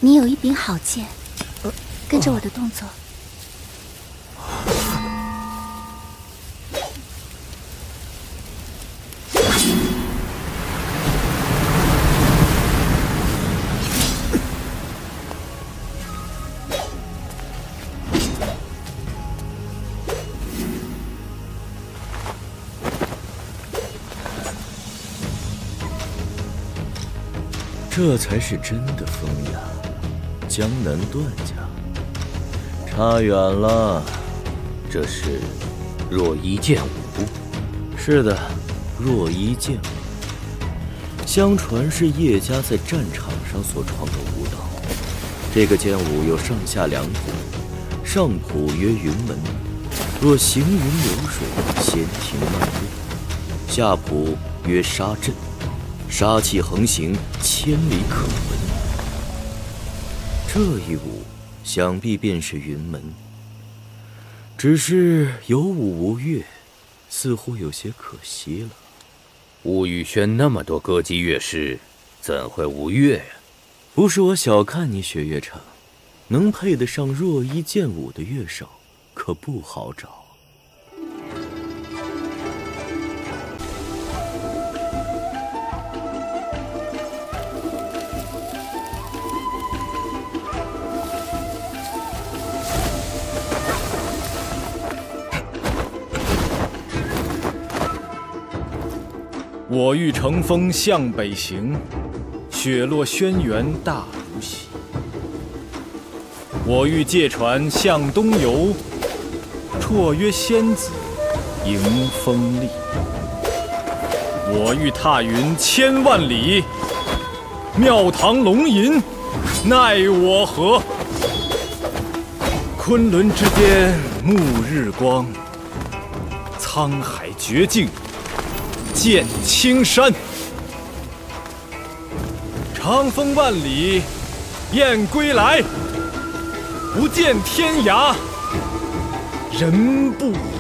你有一柄好剑，跟着我的动作。 这才是真的风雅，江南段家。差远了，这是若一剑舞。 是的，若一剑舞。相传是叶家在战场上所创的舞蹈。这个剑舞有上下两谱，上谱曰云门，若行云流水，闲庭漫步；下谱曰杀阵。杀气横行，千里可闻。这一舞，想必便是云门。只是有舞无乐，似乎有些可惜了。 吴宇轩那么多歌姬乐师，怎会无乐呀？ 不是我小看你，雪月城，能配得上若一剑舞的乐手，可不好找。 我欲乘风向北行，雪落轩辕大如洗。我欲借船向东游，绰约仙子迎风丽。我欲踏云千万里，庙堂龙吟奈我何？昆仑之巅沐日光，沧海绝境见青山。长风万里雁归来，不见天涯人不